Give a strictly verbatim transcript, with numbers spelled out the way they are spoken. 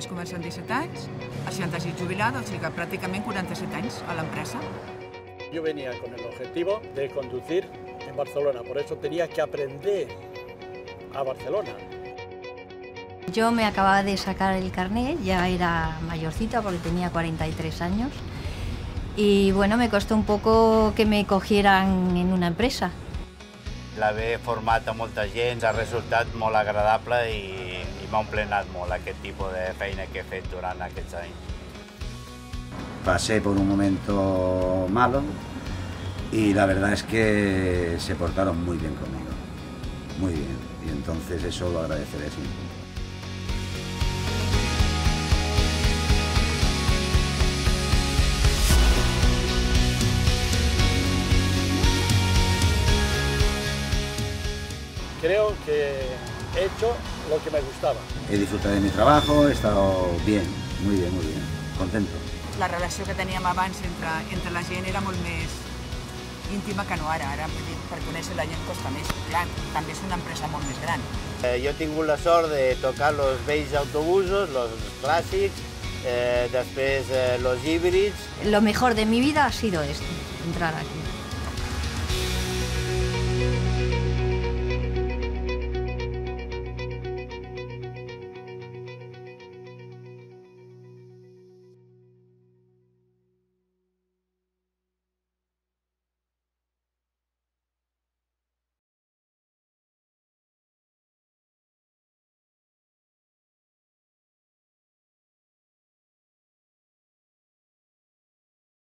vaig començar amb disset anys, als seixanta-sis jubilada, o sigui que pràcticament quaranta-set anys a l'empresa. Yo venía con el objetivo de conducir en Barcelona, por eso tenía que aprender a Barcelona. Yo me acababa de sacar el carnet, ya era mayorcita porque tenía cuarenta y tres años y bueno, me costó un poco que me cogieran en una empresa. L'haver format a molta gent ha resultat molt agradable i, i m'ha emplenat molt aquest tipus de feina que he fet durant aquests anys. Pasé por un momento malo y la verdad es que se portaron muy bien conmigo, muy bien, y entonces eso lo agradeceré siempre. Creo que he hecho lo que me gustaba. He disfrutado de mi trabajo, he estado bien, muy bien, muy bien, contento. La relació que teníem abans entre, entre la gent era molt més íntima que no ara. Ara, per conèixer la gent costa més. Clar, també és una empresa molt més gran. Eh, jo he tingut la sort de tocar els vells autobusos, els clàssics, eh, després eh, los híbrids. Lo mejor de mi vida ha sido esto, entrar aquí.